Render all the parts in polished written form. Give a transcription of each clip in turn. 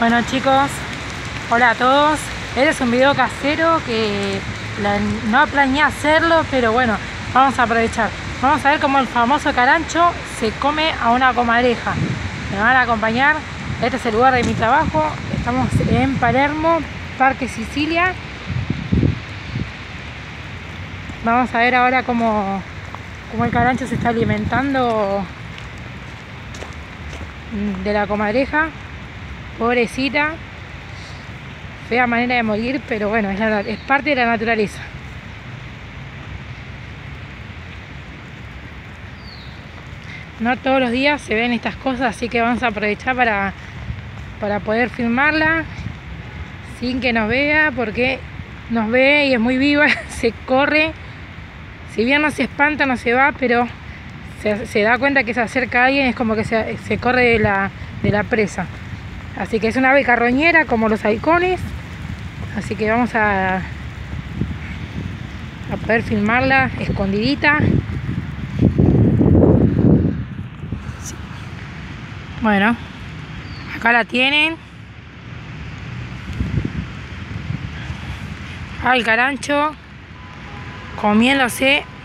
Bueno chicos, hola a todos. Este es un video casero que no planeé hacerlo, pero bueno, vamos a aprovechar. Vamos a ver cómo el famoso carancho se come a una comadreja. Me van a acompañar. Este es el lugar de mi trabajo. Estamos en Palermo, Parque Sicilia. Vamos a ver ahora cómo el carancho se está alimentando de la comadreja. Pobrecita, fea manera de morir, pero bueno, es parte de la naturaleza. No todos los días se ven estas cosas, así que vamos a aprovechar para poder filmarla sin que nos vea, porque nos ve y es muy viva, se corre. Si bien no se espanta, no se va, pero se da cuenta que se acerca a alguien, es como que se corre de la presa. Así que es una ave carroñera como los halcones. Así que vamos a poder filmarla escondidita. Sí. Bueno, acá la tienen. Al carancho comiéndose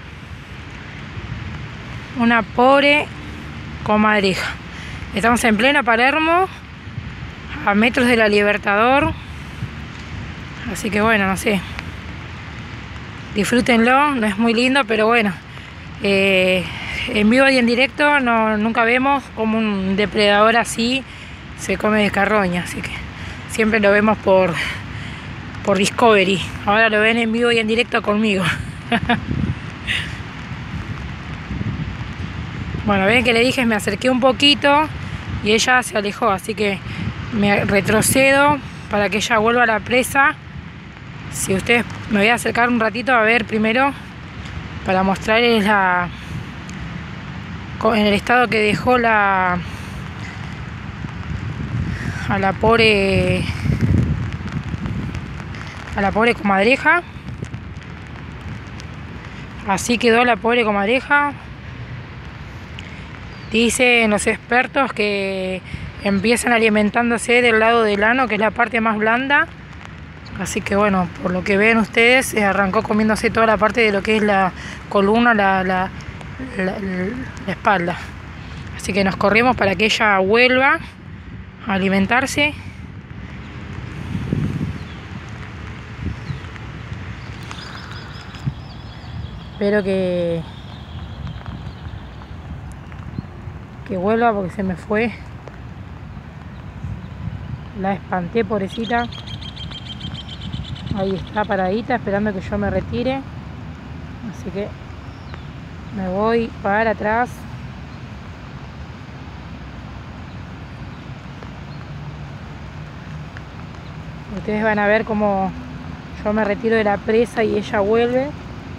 una pobre comadreja. Estamos en pleno Palermo, a metros de la Libertador, así que bueno, no sé, disfrútenlo. No es muy lindo, pero bueno, en vivo y en directo nunca vemos como un depredador así se come de carroña, así que siempre lo vemos por Discovery. Ahora lo ven en vivo y en directo conmigo. Bueno, ven que le dije, me acerqué un poquito y ella se alejó, así que me retrocedo para que ella vuelva a la presa. Si ustedes, me voy a acercar un ratito a ver primero para mostrarles en el estado que dejó a la pobre comadreja. Así quedó la pobre comadreja. Dicen los expertos que empiezan alimentándose del lado del ano, que es la parte más blanda. Así que bueno, por lo que ven ustedes, arrancó comiéndose toda la parte de lo que es la columna, la espalda. Así que nos corremos para que ella vuelva a alimentarse. Espero que vuelva, porque se me fue. La espanté, pobrecita. Ahí está paradita, esperando que yo me retire. Así que me voy para atrás. Ustedes van a ver cómo yo me retiro de la presa y ella vuelve.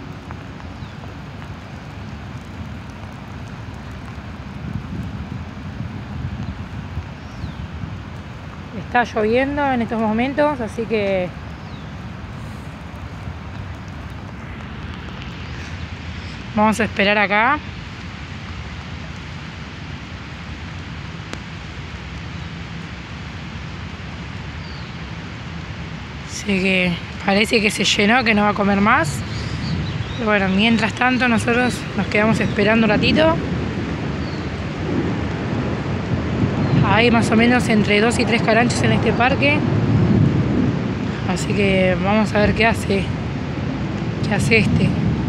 Está lloviendo en estos momentos, así que vamos a esperar acá. Así que parece que se llenó, que no va a comer más. Pero bueno, mientras tanto nosotros nos quedamos esperando un ratito. Hay más o menos entre 2 y 3 caranchos en este parque. Así que vamos a ver qué hace este.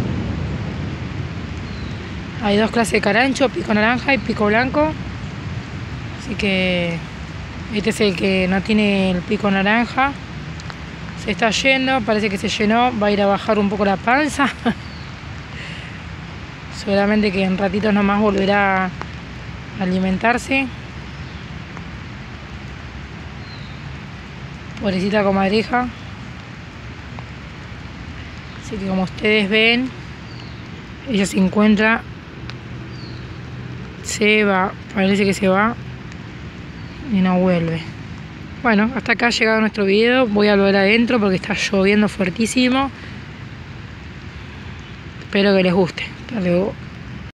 Hay dos clases de carancho, pico naranja y pico blanco. Así que este es el que no tiene el pico naranja. Se está yendo, parece que se llenó. Va a ir a bajar un poco la panza. Seguramente que en ratitos nomás volverá a alimentarse. Pobrecita comadreja. Así que como ustedes ven, ella se encuentra, se va, parece que se va y no vuelve. Bueno, hasta acá ha llegado nuestro video. Voy a volver adentro porque está lloviendo fuertísimo. Espero que les guste. Hasta luego.